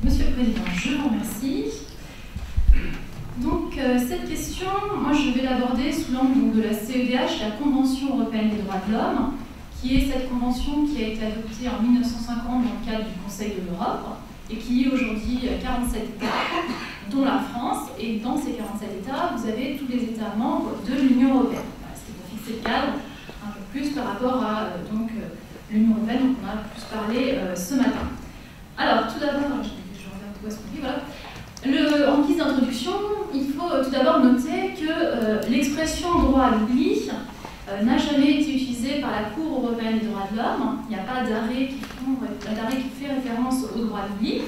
Monsieur le Président, je vous remercie. Donc, cette question, moi je vais l'aborder sous l'angle de la CEDH, la Convention européenne des droits de l'homme, qui est cette convention qui a été adoptée en 1950 dans le cadre du Conseil de l'Europe et qui est aujourd'hui 47 États, dont la France. Et dans ces 47 États, vous avez tous les États membres de l'Union européenne. Voilà, c'était pour fixer le cadre un peu plus par rapport à l'Union européenne dont on a plus parlé ce matin. Alors, tout d'abord, je vais refaire tout à ce qu'on dit, voilà. En guise d'introduction, il faut tout d'abord noter que l'expression droit à l'oubli n'a jamais été utilisée par la Cour européenne des droits de l'homme. Il n'y a pas d'arrêt qui fait référence au droit à l'oubli.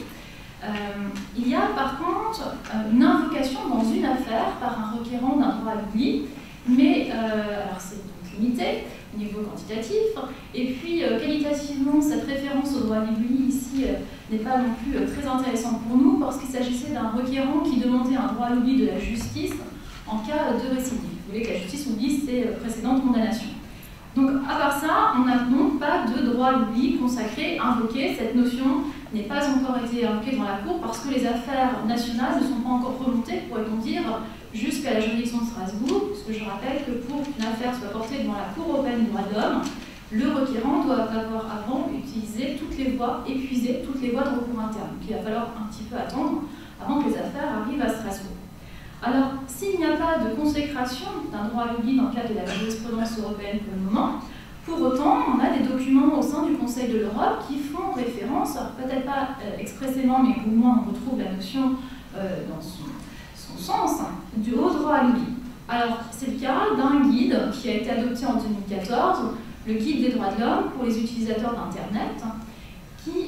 Il y a par contre une invocation dans une affaire par un requérant d'un droit à l'oubli, mais alors c'est donc limité au niveau quantitatif, et puis qualitativement, cette référence au droit à l'oubli ici n'est pas non plus très intéressante pour nous, parce qu'il s'agissait d'un requérant qui demandait un droit à l'oubli de la justice en cas de récidive. Vous voulez que la justice oublie ses précédentes condamnations. Donc, à part ça, on n'a donc pas de droit à l'oubli consacré, invoqué. Cette notion n'est pas encore été invoquée dans la Cour parce que les affaires nationales ne sont pas encore remontées, pourrait-on dire, jusqu'à la juridiction de Strasbourg, parce que je rappelle que pour qu'une affaire soit portée devant la Cour européenne des droits de l'homme, le requérant doit avoir avant utilisé toutes les voies, épuisé toutes les voies de recours interne. Donc il va falloir un petit peu attendre avant que les affaires arrivent à Strasbourg. Alors, s'il n'y a pas de consécration d'un droit à l'oubli dans le cadre de la jurisprudence européenne pour le moment, pour autant, on a des documents au sein du Conseil de l'Europe qui font référence, peut-être pas expressément, mais au moins on retrouve la notion dans son sens, du haut droit à l'oubli. Alors, c'est le cas d'un guide qui a été adopté en 2014, le guide des droits de l'homme pour les utilisateurs d'Internet, qui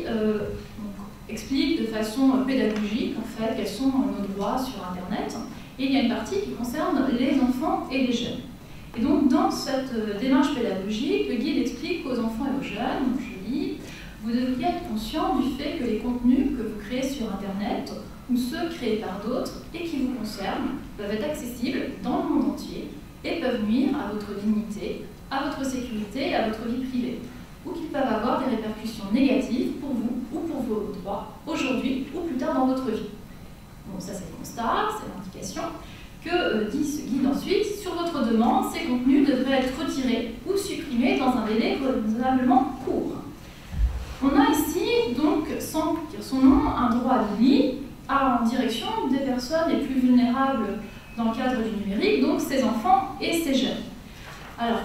explique de façon pédagogique en fait quels sont nos droits sur Internet. Et il y a une partie qui concerne les enfants et les jeunes. Et donc, dans cette démarche pédagogique, le guide explique aux enfants et aux jeunes, donc je lis, vous devriez être conscient du fait que les contenus que vous créez sur Internet ou ceux créés par d'autres et qui vous concernent peuvent être accessibles dans le monde entier et peuvent nuire à votre dignité, à votre sécurité et à votre vie privée, ou qu'ils peuvent avoir des répercussions négatives pour vous ou pour vos droits, aujourd'hui ou plus tard dans votre vie. Bon, ça c'est le constat, c'est l'indication. Que dit ce guide ensuite? Sur votre demande, ces contenus devraient être retirés ou supprimés dans un délai raisonnablement court. On a ici, donc, sans dire son nom, un droit à l'oubli en direction des personnes les plus vulnérables dans le cadre du numérique, donc ces enfants et ces jeunes. Alors,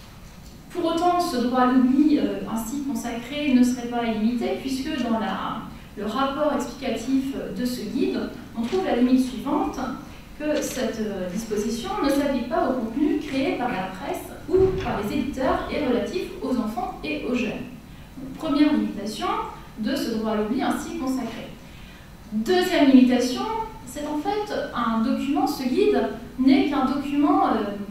pour autant, ce droit à l'oubli ainsi consacré ne serait pas illimité, puisque dans le rapport explicatif de ce guide, on trouve la limite suivante, que cette disposition ne s'applique pas aux contenus créés par la presse ou par les éditeurs et relatifs aux enfants et aux jeunes. Donc, première limitation de ce droit à l'oubli ainsi consacré. Deuxième limitation, c'est en fait un document, ce guide n'est qu'un document,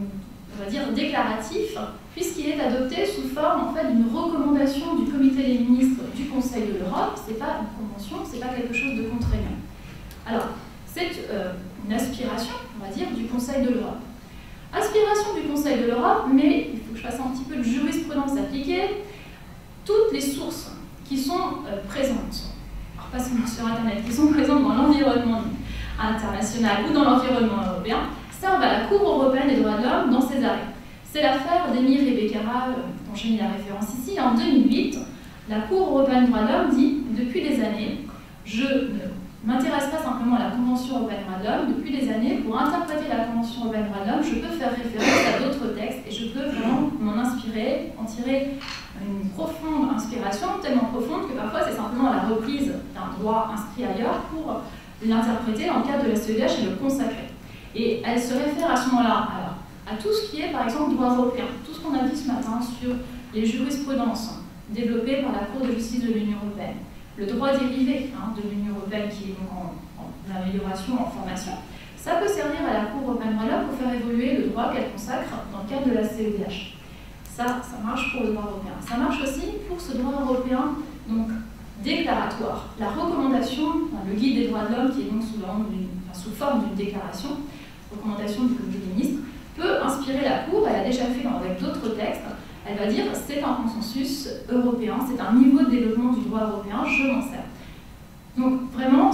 on va dire, déclaratif, puisqu'il est adopté sous forme en fait, d'une recommandation du Comité des ministres du Conseil de l'Europe. Ce n'est pas une convention, ce n'est pas quelque chose de contraignant. Alors, c'est une aspiration, on va dire, du Conseil de l'Europe. Aspiration du Conseil de l'Europe, mais il faut que je fasse un petit peu de jurisprudence appliquée. Toutes les sources qui sont présentes, alors pas seulement sur Internet, qui sont présentes dans l'environnement international ou dans l'environnement européen, servent à la Cour européenne des droits de l'homme dans ses arrêts. C'est l'affaire d'Emir et Becerra, dont j'ai mis la référence ici. En 2008, la Cour européenne des droits de l'homme dit, depuis des années, je ne m'intéresse pas simplement à la Convention européenne des droits de l'homme, depuis des années, pour interpréter la Convention européenne des droits de l'homme, je peux faire référence à d'autres textes et je peux vraiment m'en inspirer, en tirer une profonde inspiration, tellement profonde que parfois c'est simplement la reprise d'un droit inscrit ailleurs pour l'interpréter dans le cadre de la CEDH et le consacrer. Et elle se réfère à ce moment-là à tout ce qui est par exemple droit européen, tout ce qu'on a dit ce matin sur les jurisprudences développées par la Cour de justice de l'Union européenne, le droit dérivé de l'Union européenne qui est donc en amélioration, en formation, ça peut servir à la Cour européenne des droits de l'homme pour faire évoluer le droit qu'elle consacre dans le cadre de la CEDH. Ça marche pour le droit européen. Ça marche aussi pour ce droit européen donc, déclaratoire. La recommandation, le guide des droits de l'homme, qui est donc sous forme d'une déclaration, recommandation du Comité des ministres, peut inspirer la Cour, elle a déjà fait avec d'autres textes, elle va dire c'est un consensus européen, c'est un niveau de développement du droit européen, je m'en sers. Donc vraiment,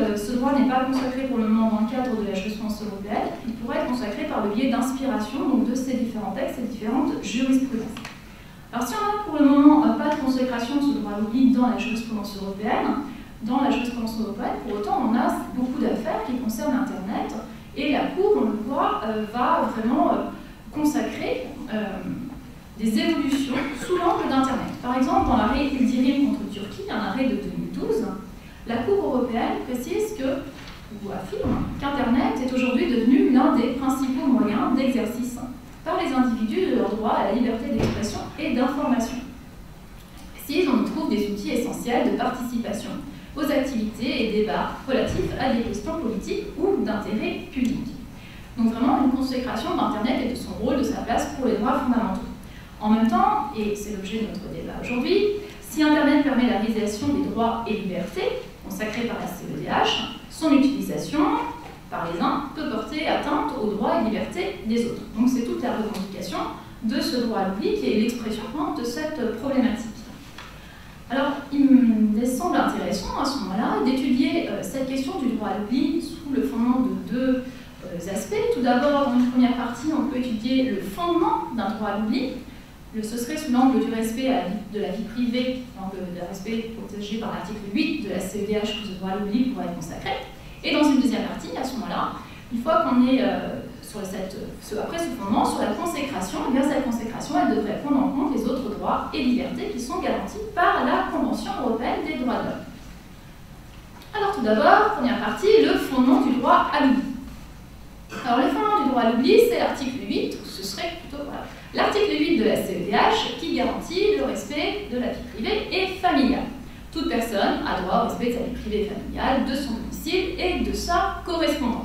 ce droit n'est pas consacré pour le moment dans le cadre de la jurisprudence européenne, il pourrait être consacré par le biais d'inspiration de ces différents textes et différentes jurisprudences. Alors si on n'a pour le moment pas de consécration de ce droit à l'oubli dans la jurisprudence européenne, pour autant on a beaucoup d'affaires qui concernent Internet, et la Cour, on le voit, va vraiment consacrer des évolutions sous l'angle d'Internet. Par exemple, dans l'arrêt Yildirim contre Turquie, un arrêt de 2012, la Cour européenne précise ou affirme qu'Internet est aujourd'hui devenu l'un des principaux moyens d'exercice par les individus de leur droit à la liberté d'expression et d'information. Si on trouve des outils essentiels de participation aux activités et débats relatifs à des questions politiques ou d'intérêt public. Donc vraiment une consécration d'Internet et de son rôle, de sa place pour les droits fondamentaux. En même temps, et c'est l'objet de notre débat aujourd'hui, si Internet permet la réalisation des droits et libertés consacrés par la CEDH, son utilisation par les uns peut porter atteinte aux droits et libertés des autres. Donc c'est toute la revendication de ce droit à l'oubli qui est l'expression de cette problématique. Alors, il me semble intéressant à ce moment-là d'étudier cette question du droit à l'oubli sous le fondement de deux aspects. Tout d'abord, dans une première partie, on peut étudier le fondement d'un droit à l'oubli. Ce serait sous l'angle du respect de la vie privée, l'angle de respect protégé par l'article 8 de la CEDH que ce droit à l'oubli pourrait être consacré. Et dans une deuxième partie, à ce moment-là, une fois qu'on est après ce fondement, sur la consécration, et bien cette consécration, elle devrait prendre en compte les autres droits et libertés qui sont garantis par la Convention européenne des droits de l'homme. Alors tout d'abord, première partie, le fondement du droit à l'oubli. Alors le fondement du droit à l'oubli, c'est l'article 8, ou ce serait plutôt l'article 8 de la CEDH qui garantit le respect de la vie privée et familiale. Toute personne a droit au respect de sa vie privée et familiale, de son domicile et de sa correspondance.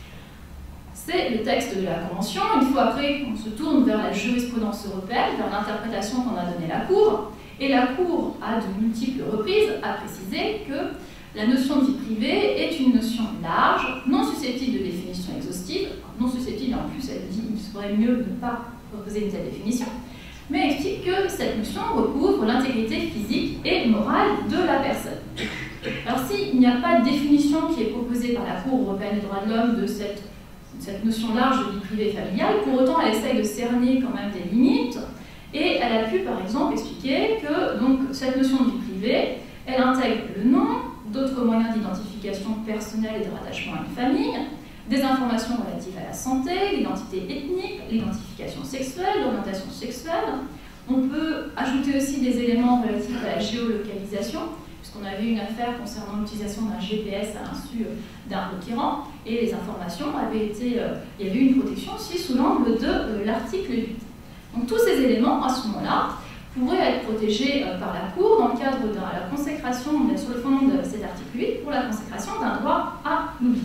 C'est le texte de la Convention. Une fois après, on se tourne vers la jurisprudence européenne, vers l'interprétation qu'en a donnée la Cour. Et la Cour, à de multiples reprises, a précisé que la notion de vie privée est une notion large, non susceptible de définition exhaustive. Non susceptible, en plus, elle dit qu'il serait mieux de ne pas proposer une telle définition, mais explique que cette notion recouvre l'intégrité physique et morale de la personne. Alors s'il n'y a pas de définition qui est proposée par la Cour européenne des droits de l'homme de cette notion large de vie privée et familiale, pour autant elle essaye de cerner quand même des limites, et elle a pu par exemple expliquer que donc, cette notion de vie privée, elle intègre le nom, d'autres moyens d'identification personnelle et de rattachement à une famille, des informations relatives à la santé, l'identité ethnique, l'identification sexuelle, l'orientation sexuelle. On peut ajouter aussi des éléments relatifs à la géolocalisation, puisqu'on avait une affaire concernant l'utilisation d'un GPS à l'insu d'un requérant, et les informations avaient été, il y avait eu une protection aussi sous l'angle de l'article 8. Donc tous ces éléments, à ce moment-là, pourraient être protégés par la Cour dans le cadre de la consécration, sur le fondement de cet article 8, pour la consécration d'un droit à l'oubli.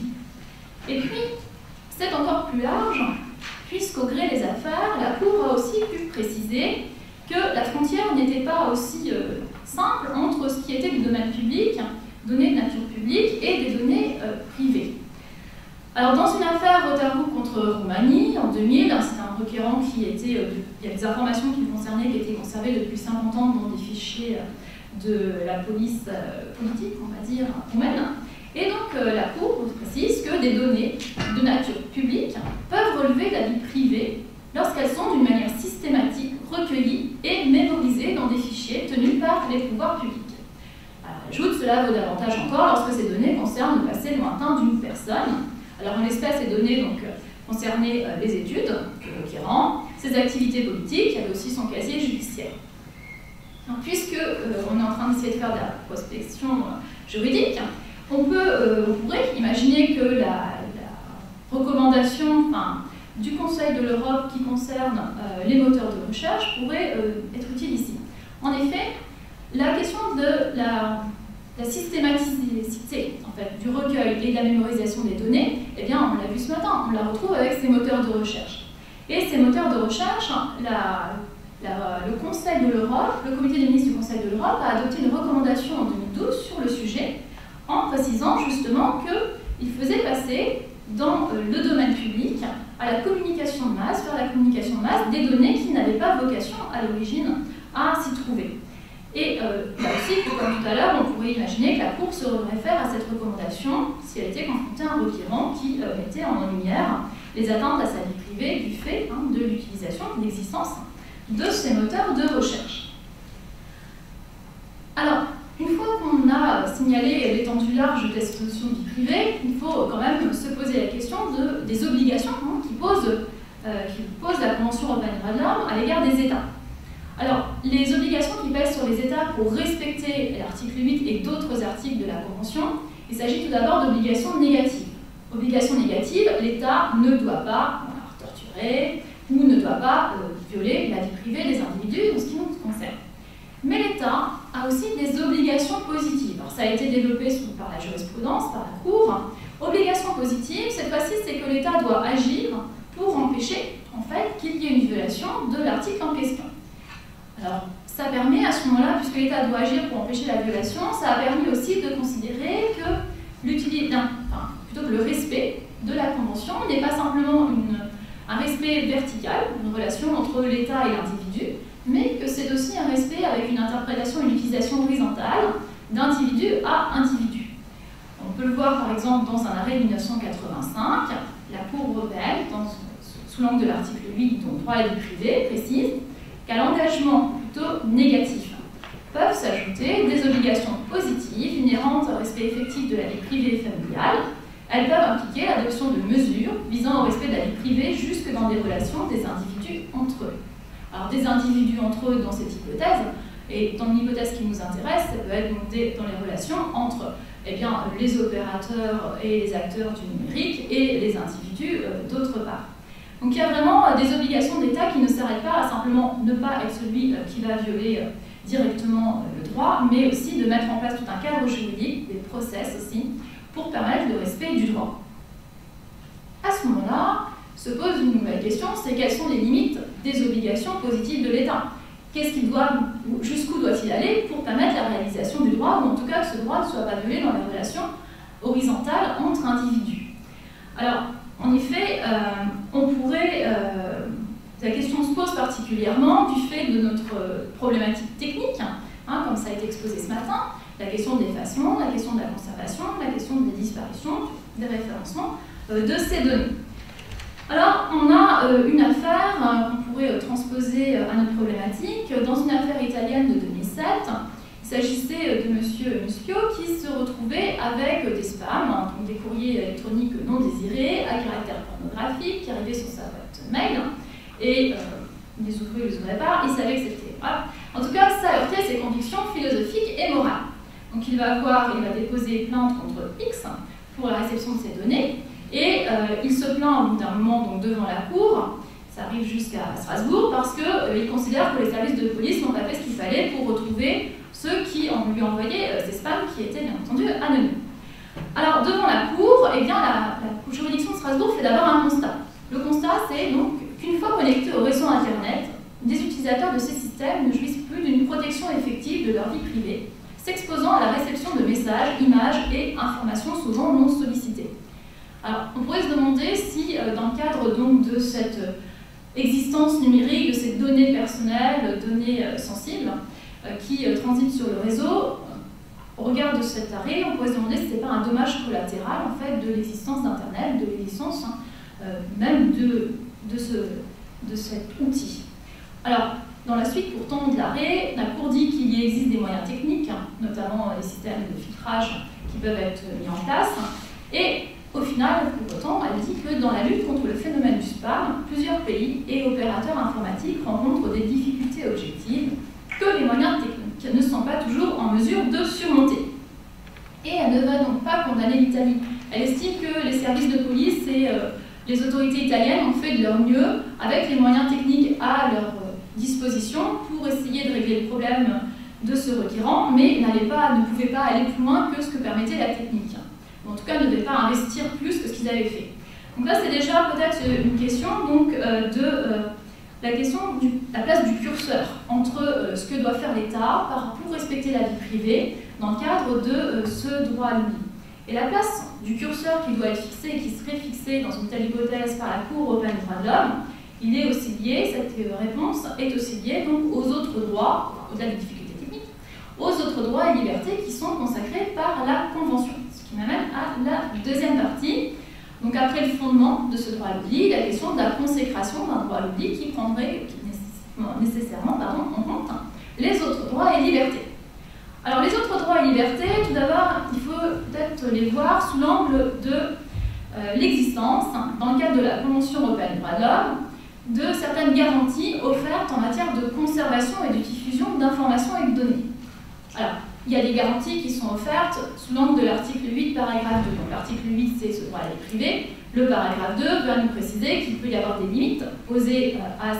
Et puis, c'est encore plus large, puisqu'au gré des affaires, la Cour a aussi pu préciser que la frontière n'était pas aussi simple entre ce qui était du domaine public, données de nature publique, et des données privées. Alors, dans une affaire Watergroup contre Roumanie, en 2000, c'est un requérant qui était, il y a des informations qui le concernaient, qui étaient conservées depuis 50 ans dans des fichiers de la police politique, on va dire, roumaine. Et donc, la Cour précise que des données de nature publique peuvent relever de la vie privée lorsqu'elles sont d'une manière systématique recueillies et mémorisées dans des fichiers tenus par les pouvoirs publics. Alors, j'ajoute, cela vaut davantage encore lorsque ces données concernent le passé lointain d'une personne. Alors, en l'espèce, ces données concernaient les études du requérant, ses activités politiques, il y avait aussi son casier judiciaire. Donc, puisque on est en train d'essayer de faire de la prospection juridique, on pourrait imaginer que la recommandation du Conseil de l'Europe qui concerne les moteurs de recherche pourrait être utile ici. En effet, la question de la systématicité en fait, du recueil et de la mémorisation des données, eh bien, on l'a vu ce matin, on la retrouve avec ces moteurs de recherche. Et ces moteurs de recherche, le Conseil de l'Europe, le comité des ministres du Conseil de l'Europe a adopté une recommandation en 2012 sur le sujet, en précisant justement qu'il faisait passer dans le domaine public à la communication de masse, vers la communication de masse, des données qui n'avaient pas vocation à l'origine à s'y trouver. Et là aussi, comme tout à l'heure, on pourrait imaginer que la Cour se réfère à cette recommandation si elle était confrontée à un requérant qui mettait en lumière les atteintes à sa vie privée du fait de l'utilisation, de l'existence de ces moteurs de recherche. Alors, une fois qu'on a signalé l'étendue large de cette notion de vie privée, il faut quand même se poser la question des obligations qui pose la Convention européenne des droits de l'homme à l'égard des États. Alors, les obligations qui pèsent sur les États pour respecter l'article 8 et d'autres articles de la Convention, il s'agit tout d'abord d'obligations négatives. Obligation négative, l'État ne doit pas torturer ou ne doit pas violer la vie privée des individus en ce qui nous concerne. Mais l'État a aussi des obligations positives. Alors, ça a été développé par la jurisprudence, par la Cour. Obligation positive, cette fois-ci, c'est que l'État doit agir pour empêcher en fait, qu'il y ait une violation de l'article en question. Alors, ça permet à ce moment-là, puisque l'État doit agir pour empêcher la violation, ça a permis aussi de considérer que plutôt que le respect de la Convention n'est pas simplement un respect vertical, une relation entre l'État et l'individu, mais que c'est aussi un respect avec une interprétation et une utilisation horizontale d'individu à individu. On peut le voir par exemple dans un arrêt de 1985, la Cour européenne, sous l'angle de l'article 8, dont droit à la vie privée, précise qu'à l'engagement plutôt négatif peuvent s'ajouter des obligations positives inhérentes au respect effectif de la vie privée et familiale. Elles peuvent impliquer l'adoption de mesures visant au respect de la vie privée jusque dans des relations des individus entre eux. Alors des individus entre eux dans cette hypothèse, et dans l'hypothèse qui nous intéresse, ça peut être donc dans les relations entre les opérateurs et les acteurs du numérique et les individus d'autre part. Donc il y a vraiment des obligations d'État qui ne s'arrêtent pas à simplement ne pas être celui qui va violer directement le droit, mais aussi de mettre en place tout un cadre juridique, des process aussi, pour permettre le respect du droit. À ce moment-là, se pose une nouvelle question, c'est quelles sont les limites des obligations positives de l'État? Jusqu'où doit-il aller pour permettre la réalisation du droit, ou en tout cas que ce droit ne soit pas violé dans les relations horizontales entre individus? Alors, en effet, la question se pose particulièrement du fait de notre problématique technique, comme ça a été exposé ce matin, la question de l'effacement, la question de la conservation, la question des disparitions, des référencements de ces données. Alors, on a une affaire qu'on pourrait transposer à notre problématique. Dans une affaire italienne de 2007, il s'agissait de M. Muschio qui se retrouvait avec des spams, donc des courriers électroniques non désirés, à caractère pornographique, qui arrivaient sur sa boîte mail, et il les ouvrait ou les ouvrait pas, il savait que c'était... Voilà. En tout cas, ça heurtait ses convictions philosophiques et morales. Donc il va déposer plainte contre X pour la réception de ces données, et il se plaint au bout d'un moment donc, devant la Cour, ça arrive jusqu'à Strasbourg, parce qu'il considère que les services de police n'ont pas fait ce qu'il fallait pour retrouver ceux qui lui envoyaient ces spams qui étaient bien entendu anonymes. Alors devant la Cour, la juridiction de Strasbourg fait d'abord un constat. Le constat, c'est donc qu'une fois connectés au réseau Internet, des utilisateurs de ces systèmes ne jouissent plus d'une protection effective de leur vie privée, s'exposant à la réception de messages, images et informations souvent non sollicitées. Alors, on pourrait se demander si, dans le cadre donc, de cette existence numérique, de ces données personnelles, données sensibles, qui transitent sur le réseau, au regard de cet arrêt, on pourrait se demander si ce n'est pas un dommage collatéral en fait, de l'existence d'Internet, de l'existence même de cet outil. Alors, dans la suite pourtant de l'arrêt, la Cour dit qu'il y existe des moyens techniques, notamment les systèmes de filtrage qui peuvent être mis en place, et au final, pour autant, elle dit que dans la lutte contre le phénomène du spam, plusieurs pays et opérateurs informatiques rencontrent des difficultés objectives que les moyens techniques ne sont pas toujours en mesure de surmonter. Et elle ne va donc pas condamner l'Italie. Elle estime que les services de police et les autorités italiennes ont fait de leur mieux avec les moyens techniques à leur disposition pour essayer de régler le problème de ce requérant, mais ne pouvaient pas aller plus loin que ce que permettait la technique. En tout cas, ne devaient pas investir plus que ce qu'ils avaient fait. Donc là, c'est déjà peut-être une question donc, la question de la place du curseur entre ce que doit faire l'État pour respecter la vie privée dans le cadre de ce droit à l'oubli. Et la place du curseur qui doit être fixé, qui serait fixé dans une telle hypothèse par la Cour européenne des droits de l'homme, il est aussi lié, cette réponse est aussi liée donc, aux autres droits, au-delà des difficultés techniques, aux autres droits et libertés qui sont consacrés par la Convention. Ce qui m'amène à la deuxième partie. Donc après le fondement de ce droit à l'oubli, la question de la consécration d'un droit à l'oubli qui prendrait nécessairement en compte les autres droits et libertés. Alors les autres droits et libertés, tout d'abord, il faut peut-être les voir sous l'angle de l'existence, dans le cadre de la Convention européenne des droits de l'homme, de certaines garanties offertes en matière de conservation et de diffusion d'informations et de données. Alors, il y a des garanties qui sont offertes sous l'angle de l'article 8, paragraphe 2. Donc l'article 8, c'est ce droit à la vie privée. Le paragraphe 2 va nous préciser qu'il peut y avoir des limites posées à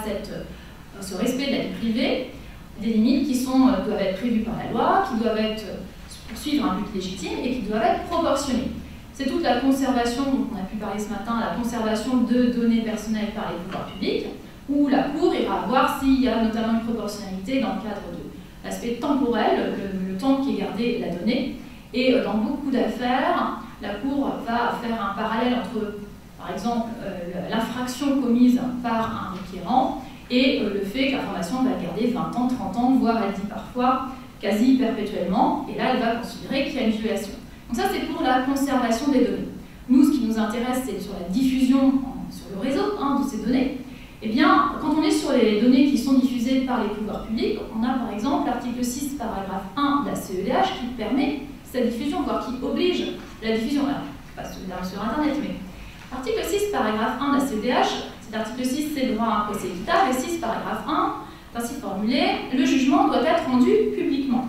ce respect de la vie privée, des limites qui doivent être prévues par la loi, qui doivent poursuivre un but légitime et qui doivent être proportionnées. C'est toute la conservation, dont on a pu parler ce matin, la conservation de données personnelles par les pouvoirs publics, où la Cour ira voir s'il y a notamment une proportionnalité dans le cadre de l'aspect temporel, le temps qui est gardé la donnée. Et dans beaucoup d'affaires, la Cour va faire un parallèle entre, par exemple, l'infraction commise par un requérant et le fait que l'information va garder 20 ans, 30 ans, voire elle dit parfois quasi perpétuellement, et là elle va considérer qu'il y a une violation. Donc ça c'est pour la conservation des données. Nous, ce qui nous intéresse, c'est sur la diffusion sur le réseau de ces données. Eh bien, quand on est sur les données qui sont diffusées par les pouvoirs publics, on a par exemple l'article 6, paragraphe 1 de la CEDH qui permet cette diffusion, voire qui oblige la diffusion, alors pas sur Internet, mais article 6, paragraphe 1 de la CEDH, cet article 6, c'est le droit à un procès équitable, et 6, paragraphe 1, ainsi formulé, le jugement doit être rendu publiquement.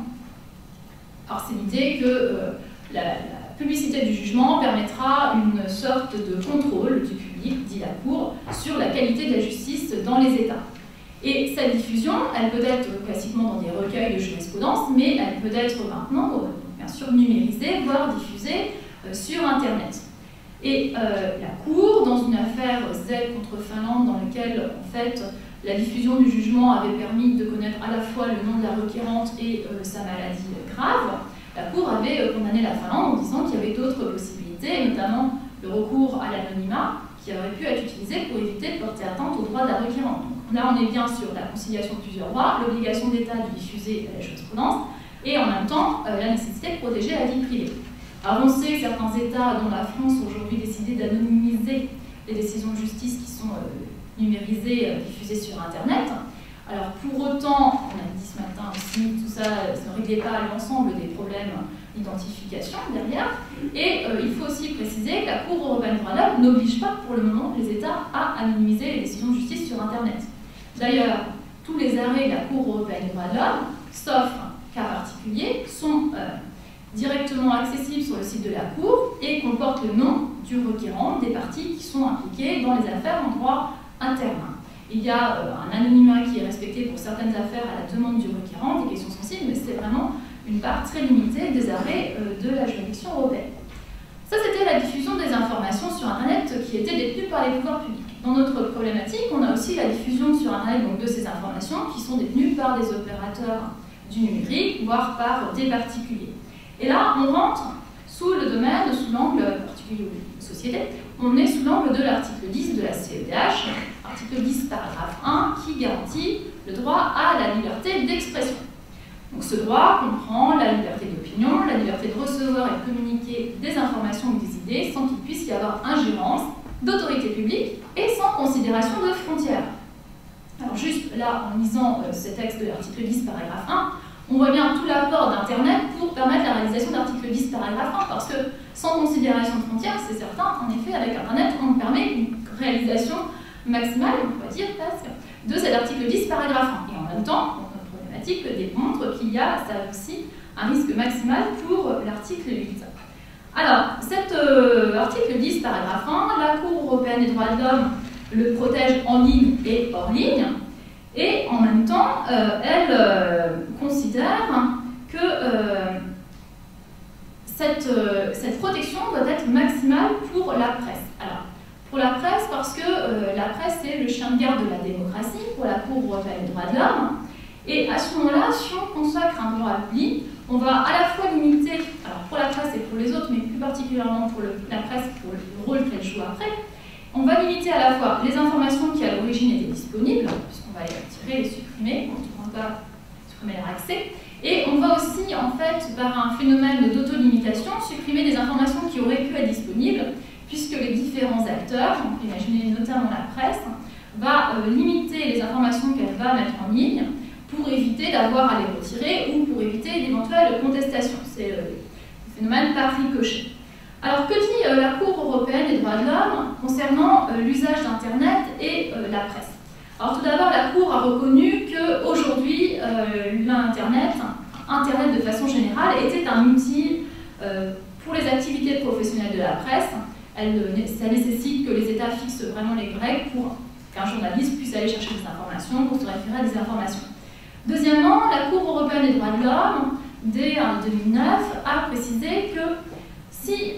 Alors c'est l'idée que la publicité du jugement permettra une sorte de contrôle du public, dit la Cour, sur la qualité de la justice dans les États. Et cette diffusion, elle peut être classiquement dans des recueils de jurisprudence, mais elle peut être maintenant, bien sûr, numérisée, voire diffusée sur Internet. Et la Cour, dans une affaire Z contre Finlande, dans laquelle, en fait, la diffusion du jugement avait permis de connaître à la fois le nom de la requérante et sa maladie grave, la Cour avait condamné la Finlande en disant qu'il y avait d'autres possibilités, notamment le recours à l'anonymat, qui aurait pu être utilisé pour éviter de porter atteinte aux droits de la requérante. Donc là, on est bien sur la conciliation de plusieurs droits, l'obligation d'État de diffuser la jurisprudence, et en même temps, la nécessité de protéger la vie privée. Alors on sait que certains États, dont la France, ont aujourd'hui décidé d'anonymiser les décisions de justice qui sont numérisées, diffusées sur Internet. Alors pour autant, on a dit ce matin aussi, tout ça ne réglait pas l'ensemble des problèmes d'identification derrière. Et il faut aussi préciser que la Cour européenne des droits de l'homme n'oblige pas pour le moment les États à anonymiser les décisions de justice sur Internet. D'ailleurs, tous les arrêts de la Cour européenne des droits de l'homme, sauf cas particuliers, sont directement accessibles sur le site de la Cour et comportent le nom du requérant, des parties qui sont impliquées dans les affaires en droit interne. Il y a un anonymat qui est respecté pour certaines affaires à la demande du requérant, des questions sensibles, mais c'est vraiment une part très limitée des arrêts de la juridiction européenne. Ça, c'était la diffusion des informations sur Internet qui étaient détenues par les pouvoirs publics. Dans notre problématique, on a aussi la diffusion sur Internet donc, de ces informations qui sont détenues par des opérateurs du numérique, voire par des particuliers. Et là, on rentre sous le domaine, sous l'angle particulier de société, on est sous l'angle de l'article 10 de la CEDH, article 10, paragraphe 1, qui garantit le droit à la liberté d'expression. Donc ce droit comprend la liberté d'opinion, la liberté de recevoir et de communiquer des informations ou des idées sans qu'il puisse y avoir ingérence d'autorité publique et sans considération de frontières. Alors juste là, en lisant ce texte de l'article 10, paragraphe 1, on voit bien tout l'apport d'Internet pour permettre la réalisation de l'article 10, paragraphe 1, parce que sans considération de frontières, c'est certain, en effet, avec Internet, on permet une réalisation maximale, on pourrait dire presque, de cet article 10, paragraphe 1. Et en même temps, notre problématique démontre qu'il y a, ça aussi, un risque maximal pour l'article 8. Alors, cet article 10, paragraphe 1, la Cour européenne des droits de l'homme le protège en ligne et hors ligne, et en même temps, elle considère que cette protection doit être maximale pour la presse. Alors, pour la presse, parce que la presse est le chien de garde de la démocratie pour la Cour européenne des droits de l'homme, et à ce moment-là, si on consacre un droit à l'oubli, on va à la fois limiter, alors pour la presse et pour les autres, mais plus particulièrement pour la presse, pour le rôle qu'elle joue après, on va limiter à la fois les informations qui à l'origine étaient disponibles, puisqu'on va les retirer, les supprimer, on ne pourra pas supprimer leur accès, Et on va aussi, en fait, par un phénomène d'autolimitation, supprimer des informations qui auraient pu être disponibles, puisque les différents acteurs, on peut imaginer notamment la presse, va limiter les informations qu'elle va mettre en ligne pour éviter d'avoir à les retirer ou pour éviter d'éventuelles contestations. C'est le phénomène par ricochet. Alors, que dit la Cour européenne des droits de l'homme concernant l'usage d'Internet et la presse? Alors, tout d'abord, la Cour a reconnu qu'aujourd'hui, Internet de façon générale était un outil pour les activités professionnelles de la presse. Ça nécessite que les États fixent vraiment les règles pour qu'un journaliste puisse aller chercher des informations, pour se référer à des informations. Deuxièmement, la Cour européenne des droits de l'homme, dès 2009, a précisé que si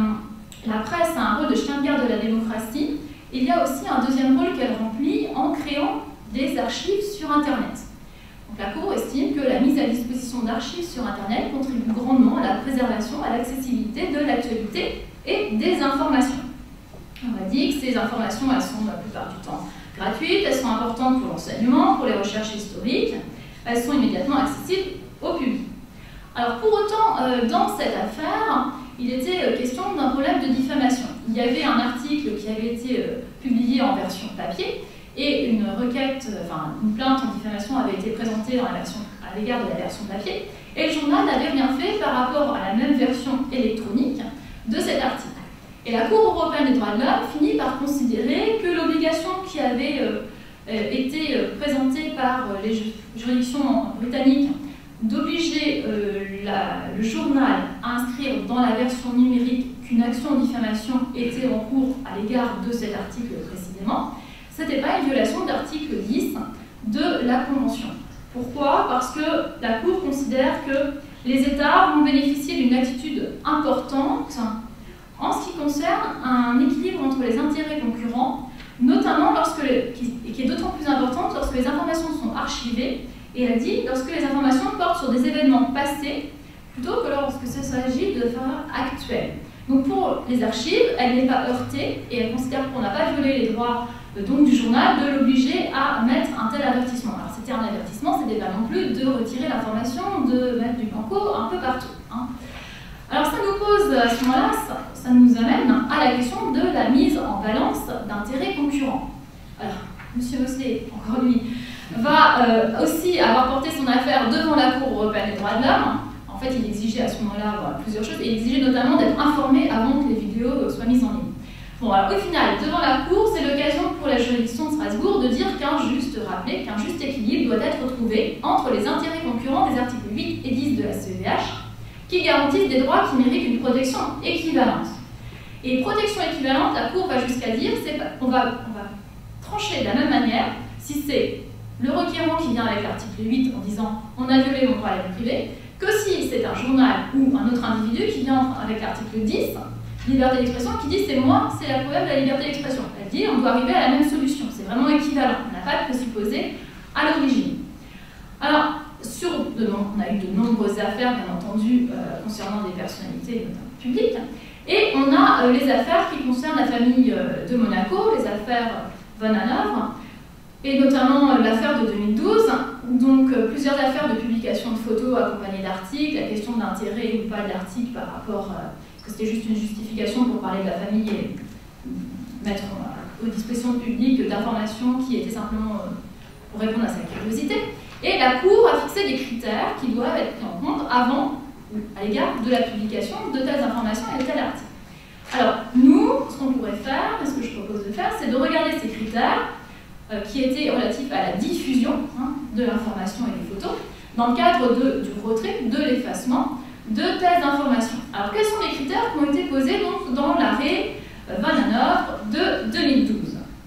la presse a un rôle de chien de garde de la démocratie, il y a aussi un deuxième rôle qu'elle remplit en créant des archives sur Internet. Donc, la Cour estime que la mise à disposition d'archives sur Internet contribue grandement à la préservation, à l'accessibilité de l'actualité et des informations. On a dit que ces informations, elles sont la plupart du temps gratuites, elles sont importantes pour l'enseignement, pour les recherches historiques, elles sont immédiatement accessibles au public. Alors pour autant, dans cette affaire, il était question d'un problème de diffamation. Il y avait un article qui avait été publié en version papier et une requête, une plainte en diffamation avait été présentée à l'égard de la version papier, et le journal n'avait rien fait par rapport à la même version électronique de cet article. Et la Cour européenne des droits de l'homme finit par considérer que l'obligation qui avait été présentée par les juridictions britanniques d'obliger le journal à inscrire dans la version numérique qu'une action de diffamation était en cours à l'égard de cet article précisément, ce n'était pas une violation de l'article 10 de la Convention. Pourquoi? Parce que la Cour considère que les États vont bénéficier d'une attitude importante en ce qui concerne un équilibre entre les intérêts concurrents, notamment qui est d'autant plus importante lorsque les informations sont archivées, et elle dit lorsque les informations portent sur des événements passés, plutôt que lorsque il s'agit de faits actuels. Donc pour les archives, elle n'est pas heurtée, et elle considère qu'on n'a pas violé les droits du journal de l'obliger à mettre un tel avertissement. Alors c'était un avertissement, ce n'était pas non plus de retirer l'information, de mettre du banco un peu partout. Alors ça nous pose, à ce moment-là, ça nous amène à la question de la mise en balance d'intérêts concurrents. Alors, M. Mosley, encore lui, va aussi avoir porté son affaire devant la Cour européenne des droits de l'homme. En fait, il exigeait à ce moment-là plusieurs choses, et il exigeait notamment d'être informé avant que les vidéos soient mises en ligne. Bon, alors au final, devant la Cour, c'est l'occasion pour la juridiction de Strasbourg de dire qu'un juste équilibre doit être trouvé entre les intérêts concurrents des articles 8 et 10 de la CEDH, qui garantissent des droits qui méritent une protection équivalente. Et protection équivalente, la Cour va jusqu'à dire qu'on va trancher de la même manière si c'est le requérant qui vient avec l'article 8 en disant « on a violé mon droit à la vie privée », que si c'est un journal ou un autre individu qui vient avec l'article 10, liberté d'expression, qui dit « c'est moi, c'est la problème de la liberté d'expression ». Elle dit « on doit arriver à la même solution », c'est vraiment équivalent, on n'a pas de présupposé à l'origine. Alors, on a eu de nombreuses affaires, bien entendu, concernant des personnalités publiques, et on a les affaires qui concernent la famille de Monaco, les affaires Von Hanovre, et notamment l'affaire de 2012, donc plusieurs affaires de publication de photos accompagnées d'articles, la question de l'intérêt ou pas de l'article par rapport, parce que c'était juste une justification pour parler de la famille et mettre aux dispositions publiques d'informations qui étaient simplement pour répondre à sa curiosité. Et la Cour a fixé des critères qui doivent être pris en compte avant ou à l'égard de la publication de telles informations et de tels articles. Alors, nous, ce qu'on pourrait faire, et ce que je propose de faire, c'est de regarder ces critères qui étaient relatifs à la diffusion de l'information et des photos dans le cadre du retrait, de l'effacement de telles informations. Alors, quels sont les critères qui ont été posés donc, dans l'arrêt Von Hanovre de 2012?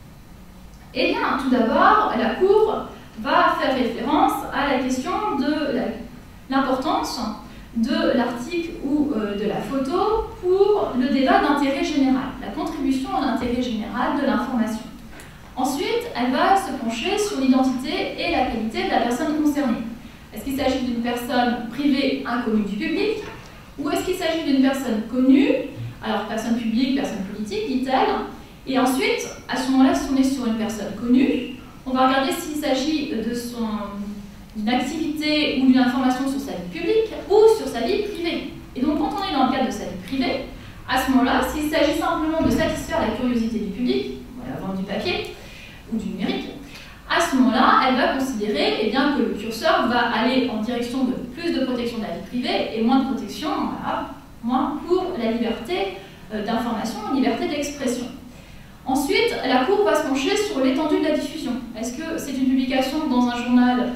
Eh bien, tout d'abord, la Cour va faire référence à la question de l'importance de l'article ou de la photo pour le débat d'intérêt général, la contribution à l'intérêt général de l'information. Ensuite, elle va se pencher sur l'identité et la qualité de la personne concernée. Est-ce qu'il s'agit d'une personne privée inconnue du public, ou est-ce qu'il s'agit d'une personne connue, alors personne publique, personne politique, dit-elle, et ensuite, à ce moment-là, si on est sur une personne connue, on va regarder s'il s'agit de d'une activité ou d'une information sur sa vie publique ou sur sa vie privée. Et donc quand on est dans le cadre de sa vie privée, à ce moment-là, s'il s'agit simplement de satisfaire la curiosité du public, la vente du papier ou du numérique, à ce moment-là, elle va considérer bien, que le curseur va aller en direction de plus de protection de la vie privée et moins de protection, voilà, moins pour la liberté d'information, liberté d'expression. Ensuite, la Cour va se pencher sur l'étendue de la diffusion. Est-ce que c'est une publication dans un journal,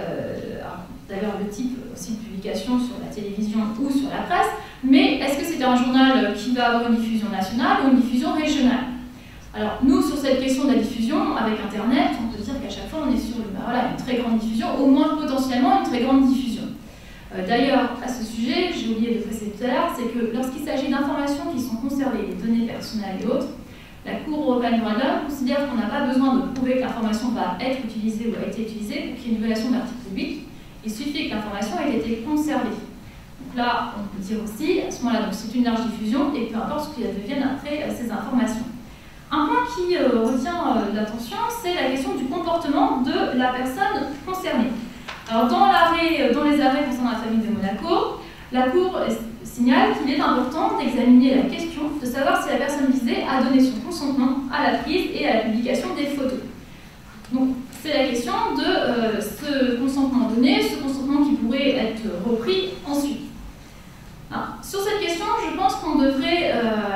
d'ailleurs le type aussi de publication sur la télévision ou sur la presse, mais est-ce que c'est un journal qui va avoir une diffusion nationale ou une diffusion régionale? Alors nous, sur cette question de la diffusion, avec Internet, on peut dire qu'à chaque fois on est sur une très grande diffusion, au moins potentiellement une très grande diffusion. D'ailleurs, à ce sujet, j'ai oublié de préciser tout à l'heure, c'est que lorsqu'il s'agit d'informations qui sont conservées, des données personnelles et autres, la Cour européenne des droits de l'homme considère qu'on n'a pas besoin de prouver que l'information va être utilisée ou a été utilisée pour qu'il y ait une violation de l'article 8. Il suffit que l'information ait été conservée. Donc là, on peut dire aussi, à ce moment-là, c'est une large diffusion et peu importe ce qu'il devienne après ces informations. Un point qui retient l'attention, c'est la question du comportement de la personne concernée. Alors dans les arrêts concernant la famille de Monaco, la Cour signale qu'il est important d'examiner la question de savoir si la personne visée a donné son consentement à la prise et à la publication des photos. Donc c'est la question de ce consentement donné, ce consentement qui pourrait être repris ensuite. Alors, sur cette question, je pense qu'on devrait,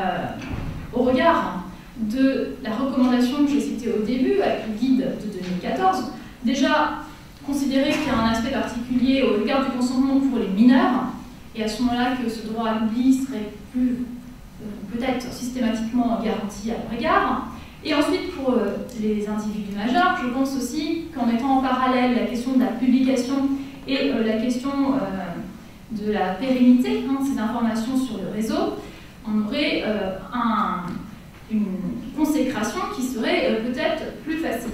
au regard de la recommandation que j'ai citée au début, avec le guide de 2014, déjà considérer qu'il y a un aspect particulier au regard du consentement pour les mineurs, et à ce moment-là que ce droit à l'oubli serait plus peut-être systématiquement garanti à leur égard. Et ensuite, pour les individus majeurs, je pense aussi qu'en mettant en parallèle la question de la publication et la question de la pérennité de ces informations sur le réseau, on aurait une consécration qui serait peut-être plus facile.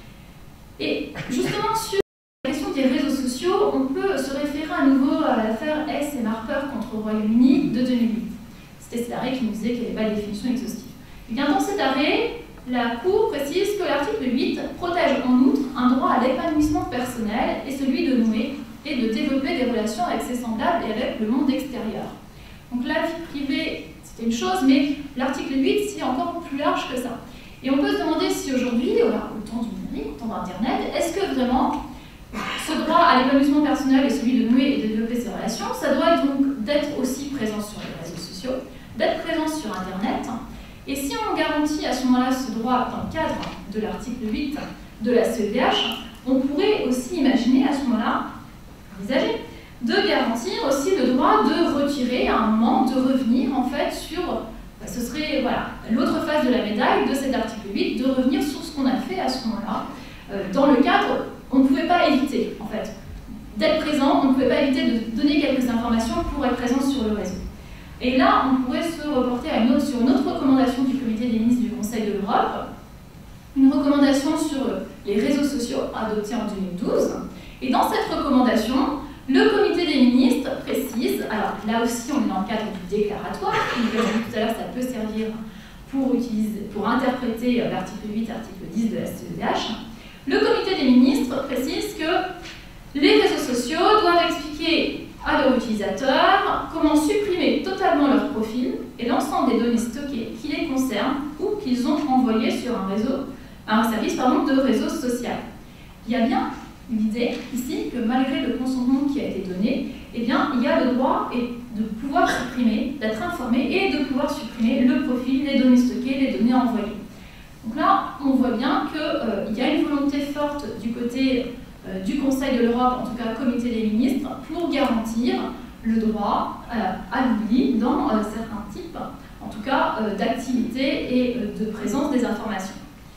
Et justement, sur la question des réseaux sociaux, on peut se référer à nouveau à l'affaire Hess et Marper contre le Royaume-Uni de 2008. C'était cet arrêt qui nous disait qu'il n'y avait pas de définition exhaustive. Et bien dans cet arrêt, la Cour précise que l'article 8 protège en outre un droit à l'épanouissement personnel et celui de nouer et de développer des relations avec ses semblables et avec le monde extérieur. Donc la vie privée, c'était une chose, mais l'article 8, c'est encore plus large que ça. Et on peut se demander si aujourd'hui, au temps du numérique, au temps d'Internet, est-ce que vraiment ce droit à l'épanouissement personnel et celui de nouer et de développer ses relations, ça doit donc d'être aussi présent sur les réseaux sociaux, d'être présent sur Internet. Et si on garantit à ce moment-là ce droit dans le cadre de l'article 8 de la CEDH, on pourrait aussi imaginer à ce moment-là, envisager, de garantir aussi le droit de retirer à un moment, de revenir en fait sur, ce serait voilà, l'autre face de la médaille de cet article 8, de revenir sur ce qu'on a fait à ce moment-là. Dans le cadre, on ne pouvait pas éviter en fait d'être présent, on ne pouvait pas éviter de donner quelques informations pour être présent sur le réseau. Et là, on pourrait se reporter sur une autre recommandation du Comité des ministres du Conseil de l'Europe, une recommandation sur les réseaux sociaux adoptée en 2012. Et dans cette recommandation, le Comité des ministres précise, alors là aussi on est dans le cadre du déclaratoire, comme je l'ai dit tout à l'heure, ça peut servir pour interpréter l'article 8, article 10 de la CEDH. Le Comité des ministres précise que les réseaux sociaux doivent expliquer à leurs utilisateurs comment supprimer totalement leur profil et l'ensemble des données stockées qui les concernent ou qu'ils ont envoyées sur un service de réseau social. Il y a bien l'idée ici que malgré le consentement qui a été donné, eh bien, il y a le droit de pouvoir supprimer, d'être informé et de pouvoir supprimer le profil, les données stockées, les données envoyées. Donc là, on voit bien qu'il y a une volonté forte du côté du Conseil de l'Europe, en tout cas Comité des ministres, pour garantir le droit à l'oubli dans certains types, en tout cas d'activités et de présence des informations.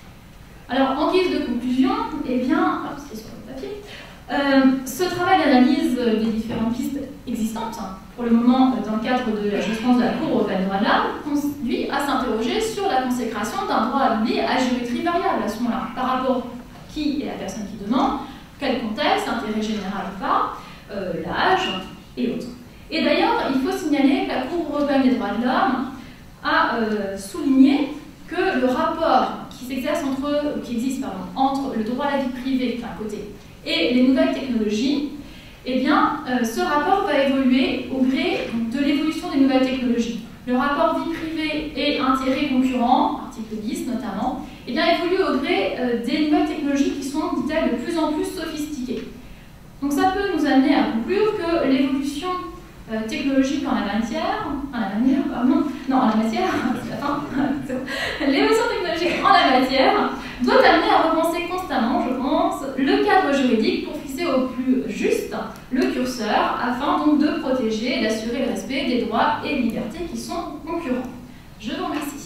Alors, en guise de conclusion, eh bien, c'est sur le papier, ce travail d'analyse des différentes pistes existantes, pour le moment dans le cadre de la jurisprudence de la Cour européenne des droits de l'homme, conduit à s'interroger sur la consécration d'un droit à l'oubli à géométrie variable à ce moment-là, par rapport à qui est la personne qui demande, quel contexte, intérêt général ou pas, l'âge et autres. Et d'ailleurs, il faut signaler que la Cour européenne des droits de l'homme a souligné que le rapport qui existe entre le droit à la vie privée d'un côté et les nouvelles technologies, eh bien, ce rapport va évoluer au gré de l'évolution des nouvelles technologies. Le rapport vie privée et intérêt concurrent, article 10 notamment, eh bien, évolue au gré des nouvelles technologies qui sont, dit-elle, de plus en plus sophistiquées. Donc ça peut nous amener à conclure que l'évolution technologique l'évolution technologique en la matière doit amener à repenser constamment, je pense, le cadre juridique pour fixer au plus juste le curseur afin donc de protéger et d'assurer le respect des droits et libertés qui sont concurrents. Je vous remercie.